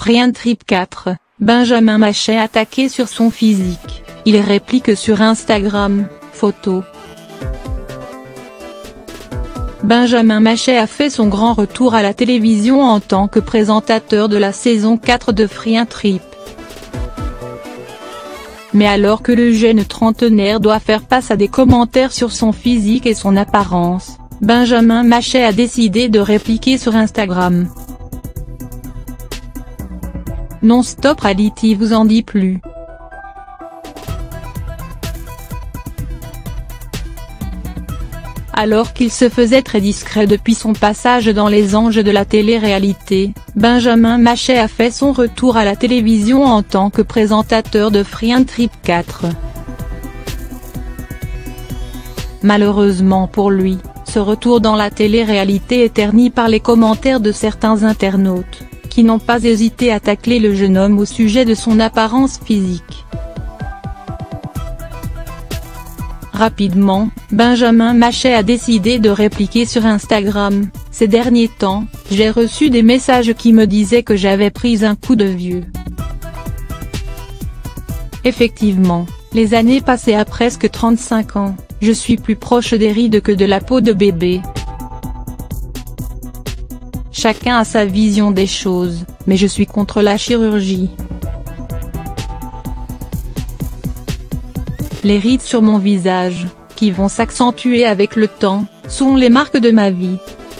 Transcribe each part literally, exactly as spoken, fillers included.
Friend Trip quatre, Benjamin Machet attaqué sur son physique, il réplique sur Instagram, photo. Benjamin Machet a fait son grand retour à la télévision en tant que présentateur de la saison quatre de Friend Trip. Mais alors que le jeune trentenaire doit faire face à des commentaires sur son physique et son apparence, Benjamin Machet a décidé de répliquer sur Instagram. Non-Stop Reality vous en dit plus. Alors qu'il se faisait très discret depuis son passage dans Les Anges de la télé-réalité, Benjamin Machet a fait son retour à la télévision en tant que présentateur de Friend Trip quatre. Malheureusement pour lui, ce retour dans la télé-réalité est terni par les commentaires de certains internautes, qui n'ont pas hésité à tacler le jeune homme au sujet de son apparence physique. Rapidement, Benjamin Machet a décidé de répliquer sur Instagram. Ces derniers temps, j'ai reçu des messages qui me disaient que j'avais pris un coup de vieux. Effectivement, les années passées à presque trente-cinq ans, je suis plus proche des rides que de la peau de bébé. Chacun a sa vision des choses, mais je suis contre la chirurgie. Les rides sur mon visage, qui vont s'accentuer avec le temps, sont les marques de ma vie.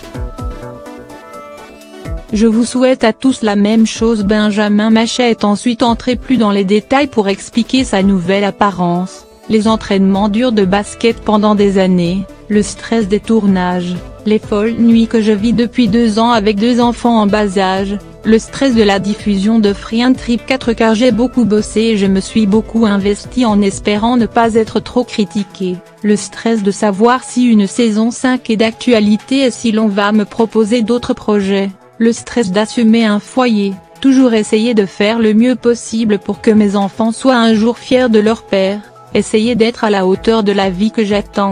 Je vous souhaite à tous la même chose. Benjamin Machet est ensuite entré plus dans les détails pour expliquer sa nouvelle apparence, les entraînements durs de basket pendant des années, le stress des tournages, les folles nuits que je vis depuis deux ans avec deux enfants en bas âge, le stress de la diffusion de Friend Trip quatre car j'ai beaucoup bossé et je me suis beaucoup investi en espérant ne pas être trop critiqué, le stress de savoir si une saison cinq est d'actualité et si l'on va me proposer d'autres projets, le stress d'assumer un foyer, toujours essayer de faire le mieux possible pour que mes enfants soient un jour fiers de leur père, essayer d'être à la hauteur de la vie que j'attends.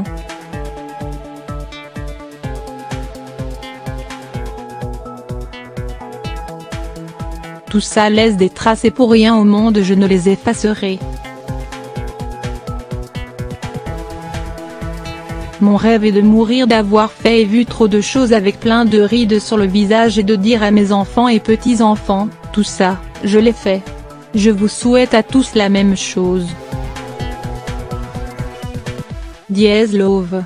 Tout ça laisse des traces et pour rien au monde je ne les effacerai. Mon rêve est de mourir d'avoir fait et vu trop de choses avec plein de rides sur le visage et de dire à mes enfants et petits-enfants, tout ça, je l'ai fait. Je vous souhaite à tous la même chose. Dièse Love.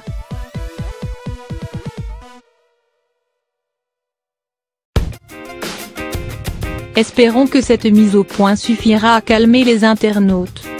Espérons que cette mise au point suffira à calmer les internautes.